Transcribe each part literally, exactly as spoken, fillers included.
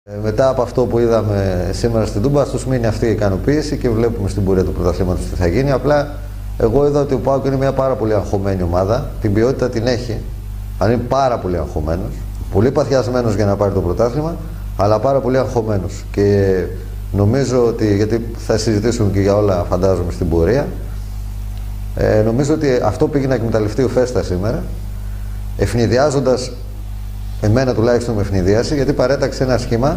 Ε, μετά από αυτό που είδαμε σήμερα στην Τούμπα, στους μείνει αυτή η ικανοποίηση και βλέπουμε στην πορεία του πρωταθλήματος τι θα γίνει. Απλά εγώ είδα ότι ο ΠΑΟΚ είναι μια πάρα πολύ αγχωμένη ομάδα. Την ποιότητα την έχει. Αν είναι πάρα πολύ αγχωμένος, πολύ παθιασμένος για να πάρει το πρωτάθλημα, αλλά πάρα πολύ αγχωμένος. Και νομίζω ότι, γιατί θα συζητήσουμε και για όλα φαντάζομαι στην πορεία, ε, νομίζω ότι αυτό πήγε να εκμεταλλευτεί ο Φέστα σήμερα, ευνηδιάζοντας, εμένα τουλάχιστον με ευνηδίασε, γιατί παρέταξε ένα σχήμα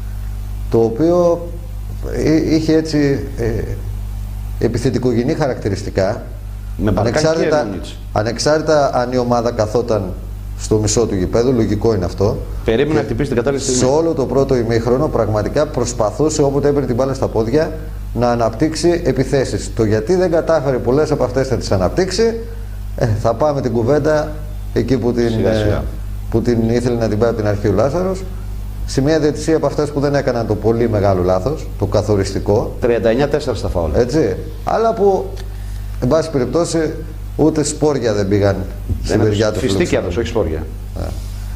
το οποίο είχε έτσι ε, επιθετικογενή χαρακτηριστικά, με ανεξάρτητα, ανεξάρτητα αν η ομάδα καθόταν στο μισό του γηπέδου, λογικό είναι αυτό. Περίμενε να χτυπήσει την κατάλληλη στιγμή. Σε όλο το πρώτο ημίχρονο πραγματικά προσπαθούσε όποτε έπαιρνε την μπάλα στα πόδια να αναπτύξει επιθέσεις. Το γιατί δεν κατάφερε πολλές από αυτές να τις αναπτύξει, ε, θα πάμε την κουβέντα εκεί που την, σιγά, σιγά. Ε, που την ήθελε να την πάει από την αρχή ο Λάζαρος. Σε μια διαιτησία από αυτές που δεν έκαναν το πολύ μεγάλο λάθος, το καθοριστικό. τριάντα εννιά τέσσερα στα φάουλ. Έτσι. Αλλά που, εν πάση περιπτώσει, ούτε σπόρια δεν πήγαν στην παιδιά του. Φιστίκια τους, όχι σπόρια. Yeah.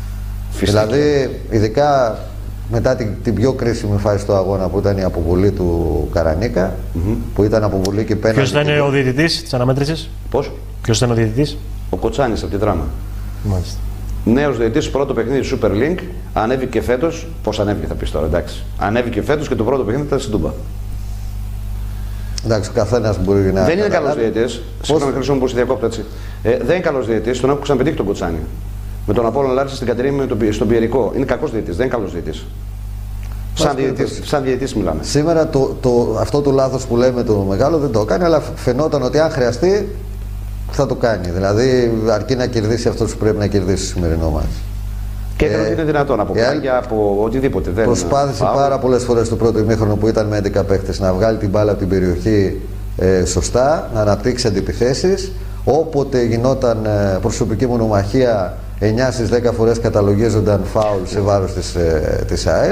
Δηλαδή, ειδικά μετά την, την πιο κρίσιμη φάση του αγώνα που ήταν η αποβολή του Καρανίκα, mm-hmm. που ήταν αποβολή και πέναντι. Ποιος ήταν ο διαιτητής της αναμέτρησης? Πώς? Ποιος ήταν ο διαιτητής? Ο Κοτσάνης από τη Δράμα. Μάλιστα. Νέος διαιτητής, πρώτο παιχνίδι Super Link, ανέβηκε φέτος. Πώς ανέβηκε θα πεις τώρα, εντάξει. Ανέβηκε φέτος και το πρώτο παιχνίδι ήταν στην Τούμπα. Εντάξει, ο καθένας μπορεί να. Δεν είναι καλός διαιτητής. Συγγνώμη, Χρυσό μου, που σε διακόπτω έτσι. Ε, δεν είναι καλός διαιτητής, τον έχω ξαναπετύχει τον Κοτσάνη. Με τον Απόλλωνα Λάρισα στην Κατερίνη, στον Πιερικό. Είναι κακός διαιτητής, δεν είναι καλός διαιτητής. Σαν διαιτητής, σαν διαιτητής μιλάμε. Σήμερα το, το, αυτό το λάθος που λέμε το μεγάλο δεν το κάνει, αλλά φαινόταν ότι αν χρειαστεί θα το κάνει. Δηλαδή αρκεί να κερδίσει αυτός που πρέπει να κερδίσει στο σημερινό μας. Και έκανε ότι είναι δυνατόν από κάγια, από οτιδήποτε. Δεν προσπάθησε είναι, πάρα πολλές φορές το πρώτο ημίχρονο που ήταν με έντεκα παίχτες να βγάλει την μπάλα από την περιοχή ε, σωστά, να αναπτύξει αντιπιθέσεις. Όποτε γινόταν ε, προσωπική μονομαχία, εννιά στις δέκα φορές καταλογίζονταν φάουλ σε βάρος της, ε, της ΑΕΛ.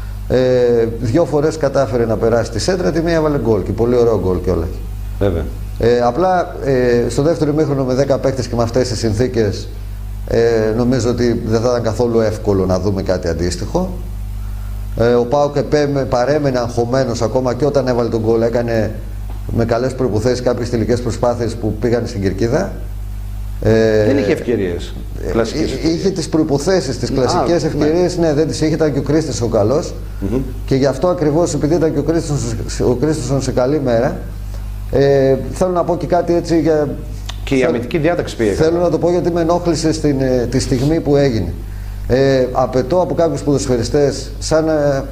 Ε, δύο φορές κατάφερε να περάσει τη σέντρα, τη μία έβαλε γκολ και πολύ ωραίο γκολ κιόλας. Βέβαια. Ε, απλά ε, στο δεύτερο ημίχρονο με δέκα παίκτες και με αυτές τις συνθήκες ε, νομίζω ότι δεν θα ήταν καθόλου εύκολο να δούμε κάτι αντίστοιχο. Ε, ο ΠΑΟΚ παρέμενε αγχωμένος ακόμα και όταν έβαλε τον γκολ, έκανε με καλές προϋποθέσεις κάποιες τελικές προσπάθειες που πήγαν στην κερκίδα. Ε, δεν είχε ευκαιρίες. Ε, είχε τις προϋποθέσεις, τις κλασικές ευκαιρίες, ναι. ναι, δεν τις είχε, ήταν και ο Κρίστης ο καλός. Mm-hmm. Και γι' αυτό ακριβώς, επειδή ήταν και ο Κρίστης, ο Κρίστης σε καλή μέρα, ε, θέλω να πω και κάτι έτσι για. Και η αμυντική διάταξη πήγε. Θέλω να το πω γιατί με ενόχλησε στην, ε, τη στιγμή που έγινε. Ε, απαιτώ από κάποιους ποδοσφαιριστές, σαν ε,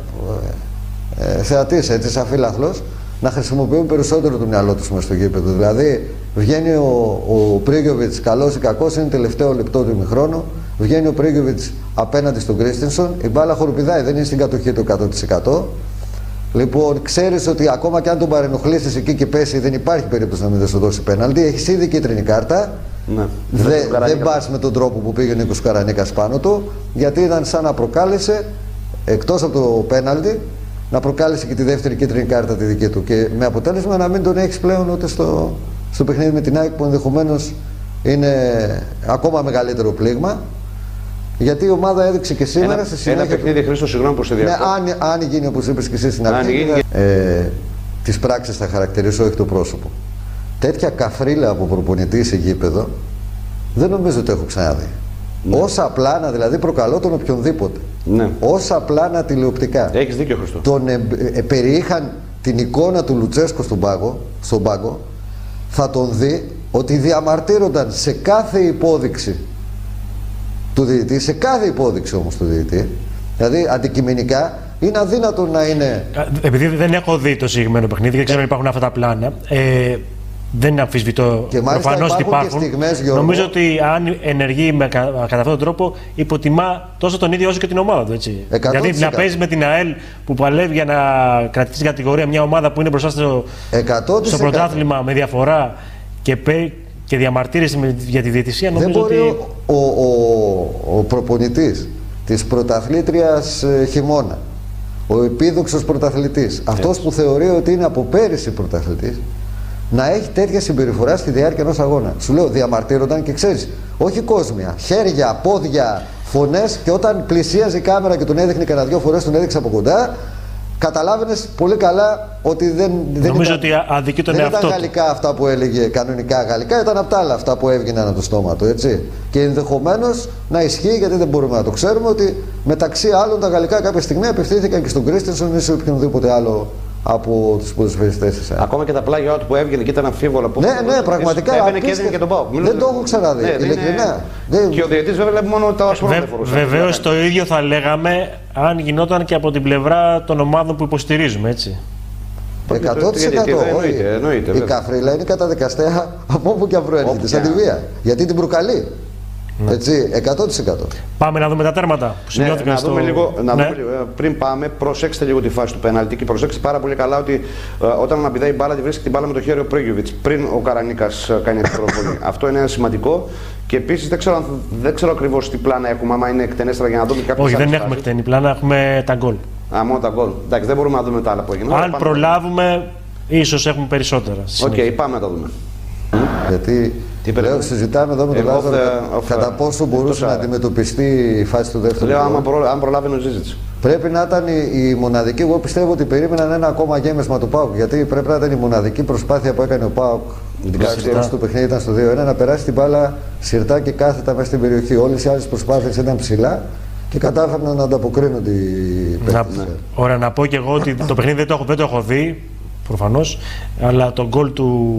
ε, θεατής, έτσι, σαν φίλαθλος, να χρησιμοποιούν περισσότερο το μυαλό τους μες στο γήπεδο. Δηλαδή, βγαίνει ο, ο Πρίγιοβιτς, καλός ή κακός, είναι τελευταίο λεπτό του ημιχρόνου. Βγαίνει ο Πρίγιοβιτς απέναντι στον Κρίστινσον. Η μπάλα χοροπηδάει, δεν είναι στην κατοχή του εκατό τοις εκατό. Λοιπόν, ξέρεις ότι ακόμα και αν τον παρενοχλήσεις εκεί και πέσει, δεν υπάρχει περίπτωση να μην σου δώσει πέναλτι. Έχεις ήδη κίτρινη κάρτα. Ναι. Δε, δεν πας με τον τρόπο που πήγε ο Νίκος Καρανίκας πάνω του, γιατί ήταν σαν να προκάλεσε, εκτός από το πέναλτι, να προκάλεσε και τη δεύτερη κίτρινη κάρτα τη δική του. Και με αποτέλεσμα να μην τον έχεις πλέον ούτε στο, στο παιχνίδι με την ΑΕΚ, που ενδεχομένως είναι ακόμα μεγαλύτερο πλήγμα. Γιατί η ομάδα έδειξε και σήμερα ένα, στη συνέχεια. Ένα παιχνίδι, Χρήστο, συγγνώμη που σε διακόπτω. Ναι, αν, αν γίνει όπως είπες και εσύ στην αρχή. Γίνει... Ε, τις πράξεις θα χαρακτηρίσω, όχι το πρόσωπο. Τέτοια καφρίλα από προπονητή σε γήπεδο δεν νομίζω ότι έχω ξαναδεί. Ναι. Όσα πλάνα δηλαδή προκαλώ τον οποιονδήποτε. Ναι. Όσα πλάνα τηλεοπτικά. Έχεις δίκιο, Χριστό. Τον ε, ε, περιείχαν την εικόνα του Λουτσέσκο στον πάγκο, στον πάγκο, θα τον δει ότι διαμαρτύρονταν σε κάθε υπόδειξη του διαιτητή, σε κάθε υπόδειξη όμως του διαιτητή. Δηλαδή αντικειμενικά είναι αδύνατο να είναι. Επειδή δεν έχω δει το συγκεκριμένο παιχνίδι, δεν ξέρω αν υπάρχουν αυτά τα πλάνα. Ε, δεν είναι αμφισβητό. Προφανώς ότι υπάρχουν. Στιγμές, νομίζω ότι αν ενεργεί με, κατά αυτόν τον τρόπο, υποτιμά τόσο τον ίδιο όσο και την ομάδα του. Έτσι. Δηλαδή να παίζει με την ΑΕΛ που παλεύει για να κρατήσει την κατηγορία, μια ομάδα που είναι μπροστά στο, στο πρωτάθλημα με διαφορά και, και διαμαρτύρεσαι για τη διαιτησία. Δεν μπορεί ότι... ο, ο, ο, ο προπονητής της πρωταθλήτριας ε, χειμώνα, ο επίδοξος πρωταθλητής, αυτός που θεωρεί ότι είναι από πέρυσι πρωταθλητής, να έχει τέτοια συμπεριφορά στη διάρκεια ενός αγώνα. Σου λέω, διαμαρτύρονταν και ξέρεις, όχι κόσμια, χέρια, πόδια, φωνές και όταν πλησίαζε η κάμερα και τον έδειχνε κανένα δυο φορές, τον έδειξε από κοντά, καταλάβαινες πολύ καλά ότι δεν, δεν, Νομίζω ήταν, ότι αδικεί τον δεν εαυτό ήταν του. γαλλικά αυτά που έλεγε κανονικά γαλλικά, ήταν απ' τα άλλα αυτά που έβγαιναν από το στόμα του, έτσι. Και ενδεχομένως να ισχύει, γιατί δεν μπορούμε να το ξέρουμε, ότι μεταξύ άλλων τα γαλλικά κάποια στιγμή απευθύνθηκαν και στον Κρίστενσον ή σε οποιονδήποτε άλλο από τους ποδοσφαιριστές. Ακόμα και τα πλάγια του που έβγαινε και ήταν αμφίβολα. Που ναι, ναι, πραγματικά. Έβγαινε και έδινε και τον Πάοκ. Δεν το έχω ξαναδεί. Ναι, ειλικρινά. Είναι... Και ο διαιτητής βέβαια βλέπει μόνο τα ασφαλή. Βεβαίως το ίδιο θα λέγαμε αν γινόταν και από την πλευρά των ομάδων που υποστηρίζουμε, έτσι. εκατό τοις εκατό. Η Καφρίλα είναι καταδικαστέα από όπου και αν προέρχεται, σαν τη βία. Γιατί την προκαλεί. Ναι. Έτσι, εκατό τοις εκατό. Πάμε να δούμε τα τέρματα που σημειώθηκαν. Ναι, να στο... δούμε λίγο, να ναι. δούμε, πριν πάμε, προσέξτε λίγο τη φάση του πέναλτι και προσέξτε πάρα πολύ καλά ότι ε, όταν αναπηδάει η μπάλα, τη βρίσκει την μπάλα με το χέρι ο Πρέγιοβιτς πριν ο Καρανίκας κάνει την προβολή. Αυτό είναι ένα σημαντικό. Και επίσης δεν ξέρω, δεν ξέρω ακριβώς τι πλάνα έχουμε, άμα είναι εκτενέστερα για να δούμε κάποιες. Όχι, δεν έχουμε εκτενή πλάνα, έχουμε τα γκολ. Α, μόνο τα γκολ. Εντάξει, δεν μπορούμε να δούμε τα άλλα που έγιναν. Αν προλάβουμε, ίσως έχουμε περισσότερα. Οκ, okay, πάμε να τα δούμε. Γιατί λέω, συζητάμε εδώ με τον Λάζαρο κατά πόσο μπορούσε να αντιμετωπιστεί η φάση του δεύτερου. Λέω, άμα προ, αν προλάβαινε ο Ζίζιτς. Πρέπει να ήταν η, η μοναδική. Εγώ πιστεύω ότι περίμεναν ένα ακόμα γέμισμα του ΠΑΟΚ. Γιατί πρέπει να ήταν η μοναδική προσπάθεια που έκανε ο ΠΑΟΚ. Την κατάσταση του παιχνίδι ήταν στο δύο ένα, να περάσει την μπάλα σιρτά και κάθετα μέσα στην περιοχή. Όλες οι άλλες προσπάθειες ήταν ψηλά και κατάφεραν να ανταποκρίνονται οι παίκτες. Ωραία, να πω και εγώ ότι το παιχνίδι δεν το έχω, δεν το έχω δει. Προφανώς, αλλά το γκολ του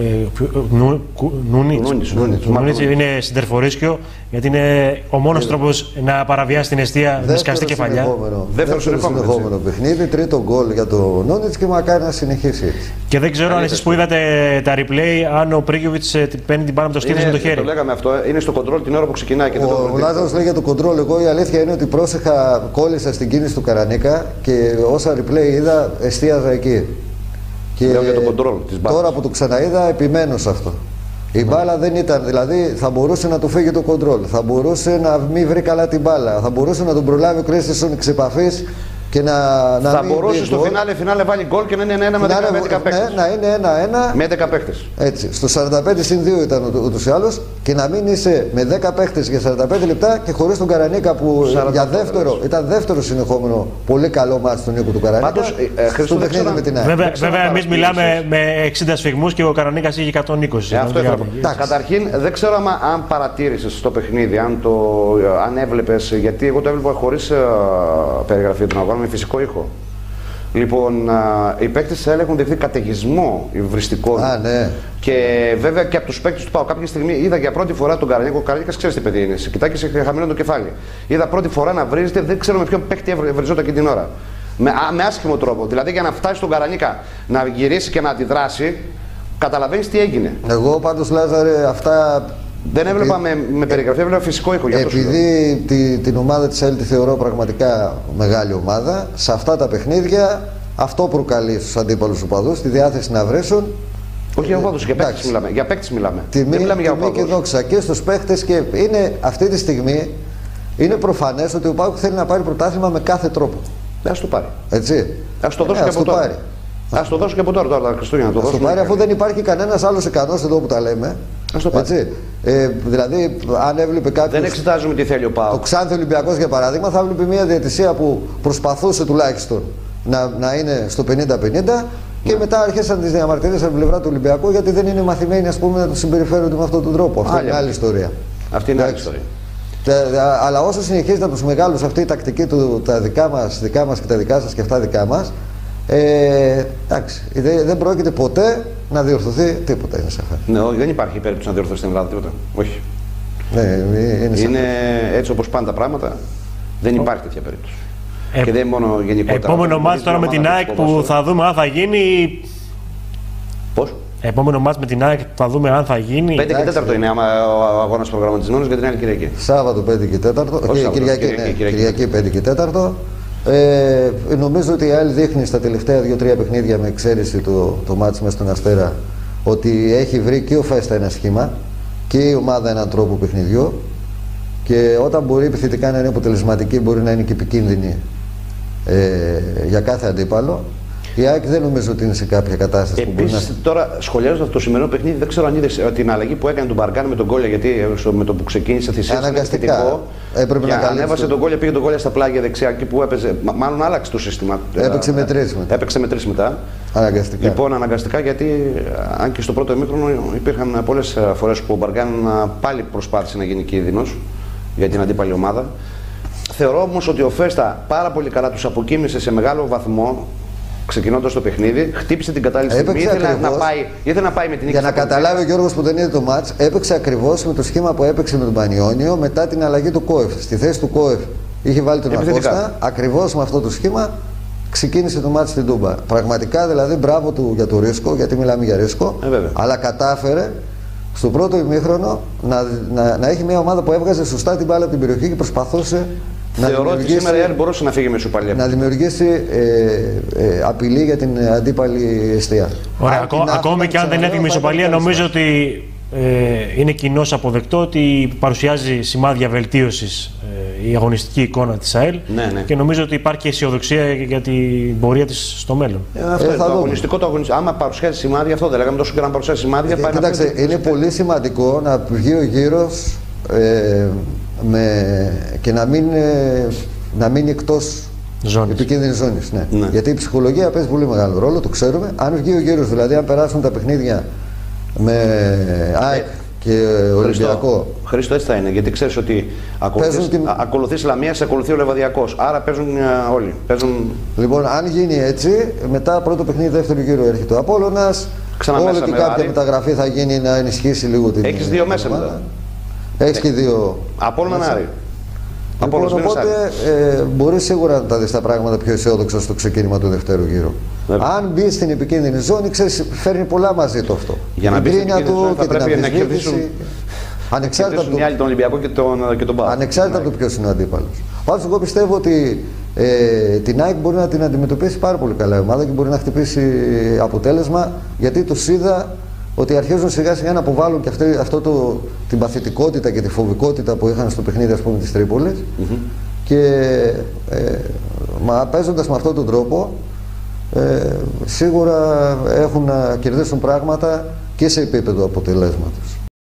Νούνιτς είναι συντερφορίσκιο, γιατί είναι ο μόνος τρόπος να παραβιάσει την εστία με σκαστή κεφαλιά. Δεύτερο συνεχόμενο παιχνίδι, τρίτο γκολ για το Νούνιτς και μακάρι να συνεχίσει. Και δεν ξέρω αν εσείς που είδατε τα replay, αν ο Πρέγιοβιτς παίρνει την μπάλα με το στήθος με το χέρι. Το λέγαμε αυτό, είναι στο κοντρόλ την ώρα που ξεκινάει. Και ο Λάζαρος λέει για το κοντρόλ. Εγώ η αλήθεια είναι ότι πρόσεχα, κόλλησα στην κίνηση του Καρανίκα και όσα replay είδα, εστίαζα εκεί. Και για το control της μπάλας. Τώρα που το ξαναείδα, επιμένω σε αυτό. Η μπάλα δεν ήταν, δηλαδή θα μπορούσε να του φύγει το κοντρόλ, θα μπορούσε να μην βρει καλά την μπάλα, θα μπορούσε να τον προλάβει ο Κρίστενσον εξ επαφής και να, να θα μην μπορούσε στο φινάλε, φινάλε βάλει γκολ και να είναι ένα-ένα με δέκα παίκτες. Ναι, να είναι ένα-ένα με δέκα παίκτες. Έτσι. Στο σαράντα πέντε συν δύο ήταν ούτως ή άλλως και να μην είσαι με δέκα παίκτες για σαράντα πέντε λεπτά και χωρίς τον Καρανίκα που για δεύτερο, ήταν δεύτερο συνεχόμενο πολύ καλό μάτι του Νίκου του Καρανίκα. Πάντως, ε, στο παιχνίδι με την ΑΕΚ. Βέβαια, βέβαια εμείς μιλάμε με εξήντα σφυγμούς και ο Καρανίκας είχε εκατόν είκοσι. Ε, αυτό Καταρχήν, δεν ξέρω άμα, αν παρατήρησες το παιχνίδι, αν, το, αν έβλεπες, γιατί εγώ το έβλεπα χωρίς uh, περιγραφή των αγώνων, με φυσικό ήχο. Λοιπόν, α, οι παίκτες έχουν δεχθεί καταιγισμό υβριστικών. Α, ναι. Και βέβαια και από τους παίκτες του ΠΑΟΚ. Κάποια στιγμή είδα για πρώτη φορά τον Καρανίκο. Ο Καρανίκας ξέρει τι παιδί είναι. Σε κοιτάει και σε χαμηλώνει το κεφάλι. Είδα πρώτη φορά να βρίζεται, δεν ξέρω με ποιον παίκτη βριζόταν εκείνη την ώρα. Με, α, με άσχημο τρόπο. Δηλαδή για να φτάσει στον Καρανίκα να γυρίσει και να αντιδράσει, καταλαβαίνεις τι έγινε. Εγώ πάντως, Λάζαρε, αυτά. Δεν έβλεπα με, με περιγραφή, έβλεπα φυσικό ήχο. Επειδή τη, την ομάδα της ΕΛ τη θεωρώ πραγματικά μεγάλη ομάδα, σε αυτά τα παιχνίδια αυτό προκαλεί στους αντίπαλους οπαδούς τη διάθεση να βρέσουν. Όχι για οπαδούς, για παίκτες μιλάμε. Για παίκτες μιλάμε. Τιμή, Δεν μιλάμε για οπαδούς. Και δόξα και στους παίκτες και είναι αυτή τη στιγμή είναι προφανές ότι ο ΠΑΟΚ θέλει να πάρει πρωτάθλημα με κάθε τρόπο. Ας το πάρει. Έτσι. Ας το δώσει ε, και ας από το τώρα. πάρει. Ας το δώσω και από τώρα, τώρα τα Χριστούγεννα. Ας το πάρει αφού δεν υπάρχει κανένας άλλος ικανός εδώ που τα λέμε. Ας το πάρει. Έτσι. Ε, δηλαδή, αν έβλεπε κάποιος. Δεν εξετάζουμε τι θέλει ο ΠΑΟΚ. Ο Ξάνθη Ολυμπιακός για παράδειγμα, θα έβλεπε μια διαιτησία που προσπαθούσε τουλάχιστον να, να είναι στο πενήντα πενήντα και μετά άρχισαν τις διαμαρτυρίες από την πλευρά του Ολυμπιακού γιατί δεν είναι μαθημένοι, ας πούμε, να του συμπεριφέρονται με αυτόν τον τρόπο. Αυτό είναι άλλη ιστορία. Αυτή είναι άλλη ιστορία. Αλλά όσο συνεχίζεται από τους μεγάλους αυτή η τακτική του, τα δικά μας, δικά μας και τα δικά σας και αυτά δικά μας, ε, εντάξει, δεν, δεν πρόκειται ποτέ να διορθωθεί τίποτα. Είναι σαφές. Ναι, όχι, δεν υπάρχει περίπτωση να διορθωθεί στην Ελλάδα τίποτα. Όχι. Ναι, είναι, είναι έτσι όπως πάνε τα πράγματα, δεν υπάρχει τέτοια περίπτωση. Ε, και δεν μόνο γενικότερα. Επόμενο μάτς τώρα με την ΑΕΚ που θα δούμε αν θα γίνει. Πώς? Επόμενο μάτς με την ΑΕΚ θα δούμε αν θα γίνει. πέντε και τέταρτο είναι ο αγώνας προγραμματισμένος για την άλλη Κυριακή. Σάββατο πέντε και τέταρτο. Όχι, Κυριακή, ναι, Κυριακή, Κυριακή πέντε και τέταρτο. Ε, νομίζω ότι η ΑΕΛ δείχνει στα τελευταία δύο τρία παιχνίδια, με εξαίρεση το, το μάτς μέσα στον Αστέρα, ότι έχει βρει και ο Φέστα ένα σχήμα και η ομάδα έναν τρόπο παιχνιδιού. Και όταν μπορεί επιθετικά να είναι αποτελεσματική, μπορεί να είναι και επικίνδυνη ε, για κάθε αντίπαλο. Η ΑΕΚ δεν νομίζω ότι είναι σε κάποια κατάσταση Επίσης, που μπορεί να. Τώρα σχολιάζοντα το σημερινό παιχνίδι, δεν ξέρω αν είδε την αλλαγή που έκανε τον Μπαργκάν με τον Γκόλια. Γιατί με το που ξεκίνησε θυσία αναγκαστικά έπρεπε να καλύψει. Ανέβασε τον Γκόλια, πήγε τον Γκόλια στα πλάγια δεξιά εκεί που έπαιζε. Μάλλον άλλαξε το σύστημα. Έπαιξε με τρεις μετά. Έπαιξε με τρεις μετά. Αναγκαστικά. Λοιπόν, αναγκαστικά γιατί αν και στο πρώτο ημίχρονο υπήρχαν πολλές φορές που ο Μπαργκάν πάλι προσπάθησε να γίνει κίνδυνος για την αντίπαλη ομάδα. Θεωρώ όμως ότι ο Φέστα πάρα πολύ καλά τους αποκοίμησε σε μεγάλο βαθμό. Ξεκινώντας το παιχνίδι, χτύπησε την κατάλληλη στιγμή. Ήθελε να, πάει, ήθελε να πάει με την νίκη. Για να καταλάβει ο Γιώργος που δεν είδε το μάτς, έπαιξε ακριβώς με το σχήμα που έπαιξε με τον Πανιόνιο μετά την αλλαγή του Κόεφ. Στη θέση του Κόεφ είχε βάλει τον Ακώστα. Ακριβώς με αυτό το σχήμα ξεκίνησε το μάτς στην Τούμπα. Πραγματικά δηλαδή μπράβο του για το ρίσκο, γιατί μιλάμε για ρίσκο. Ε, αλλά κατάφερε στο πρώτο ημίχρονο να, να, να έχει μια ομάδα που έβγαζε σωστά την μπάλα από την περιοχή και προσπαθούσε. Θεωρώ ότι σήμερα η ΑΕΚ μπορούσε να φύγει με ισοπαλία. Να δημιουργήσει ε, ε, απειλή για την αντίπαλη αιστεία. Ωραία, ακό, ακόμη και αν δεν έφυγε με ισοπαλία, νομίζω ότι ε, είναι κοινώς αποδεκτό ότι παρουσιάζει σημάδια βελτίωσης ε, η αγωνιστική εικόνα της ΑΕΛ ναι, ναι. και νομίζω ότι υπάρχει και αισιοδοξία για την πορεία της στο μέλλον. Ε, αυτό ε, το αγωνιστικό, το αγωνιστικό. Άμα παρουσιάζει σημάδια, αυτό δεν λέγαμε τόσο και να παρουσιάζει σημάδια. Ε, Κοιτάξτε, είναι πολύ σημαντικό να βγει ο γύρος. Ε, Με, και να μην, να μείνει εκτός επικίνδυνης ζώνης. Ναι. Ναι. Γιατί η ψυχολογία παίζει πολύ μεγάλο ρόλο, το ξέρουμε. Αν βγει ο γύρος, δηλαδή αν περάσουν τα παιχνίδια με ΑΕΚ και Ολυμπιακό. Χρήστο, έτσι θα είναι. Γιατί ξέρεις ότι ακολουθείς, την... ακολουθείς Λαμία, σε ακολουθεί ο Λεβαδιακός. Άρα παίζουν όλοι. Παίζουν... Λοιπόν, αν γίνει έτσι, μετά πρώτο παιχνίδι, δεύτερο γύρο έρχεται ο Απόλλωνας. Όλο και κάποια Άρη. μεταγραφή θα γίνει να ενισχύσει λίγο την. Έχεις δύο μέσα μετά. Έχει και δύο. Απόλλωνα Άρη. Λοιπόν, οπότε ε, μπορεί σίγουρα να τα δεις τα πράγματα πιο αισιόδοξα στο ξεκίνημα του δεύτερου γύρου. Βέβαια. Αν μπει στην επικίνδυνη ζώνη, ξέρεις, φέρνει πολλά μαζί το αυτό. Για να μπει στην επικίνδυνη ζώνη θα πρέπει να κερδίσουν. Ανεξάρτητα από το... τον Ολυμπιακό και τον, και τον Πάο. Ανεξάρτητα από το ποιος είναι ο αντίπαλος. Πάντως, εγώ πιστεύω ότι ε, την ΑΕΚ μπορεί να την αντιμετωπίσει πάρα πολύ καλά η ομάδα και μπορεί να χτυπήσει αποτέλεσμα, γιατί τους είδα ότι αρχίζουν σιγά σιγά να αποβάλουν και αυτή, αυτό το, την παθητικότητα και τη φοβικότητα που είχαν στο παιχνίδι, ας πούμε, της Τρίπολης. Mm-hmm. Και ε, μα παίζοντας με αυτόν τον τρόπο ε, σίγουρα έχουν να κερδίσουν πράγματα και σε επίπεδο αποτελέσματος.